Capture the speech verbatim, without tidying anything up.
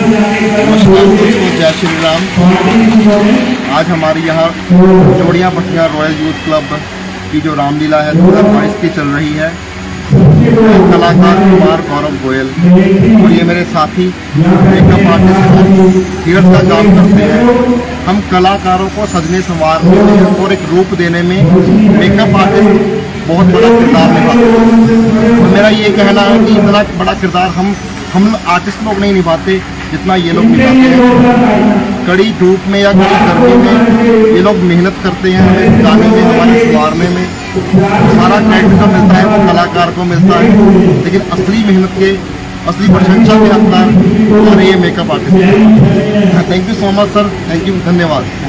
नमस्कार दोस्तों, जय श्री राम। आज हमारी यहाँ जोड़ियाँ पट्टियाँ रॉयल यूथ क्लब की जो रामलीला है दो हज़ार बाईस की चल रही है। कलाकार कुमार गौरव गोयल और ये मेरे साथी मेकअप आर्टिस्ट हीरस का काम करते हैं। हम कलाकारों को सजने संवारने में और एक रूप देने में मेकअप आर्टिस्ट बहुत बड़ा किरदार निभाते हैं। और मेरा ये कहना है कि इतना बड़ा किरदार हम हम आर्टिस्ट लोग नहीं निभाते जितना ये लोग निभाते हैं। कड़ी धूप में या कड़ी गर्मी में ये लोग मेहनत करते हैं हमें गाने में, हमारे संवारने में। सारा क्रेडिट जो मिलता है वो कलाकार को मिलता है, लेकिन असली मेहनत के, असली प्रशंसा के हकदार और ये मेकअप आर्टिस्ट है। Thank you so much sir, thank you, धन्यवाद।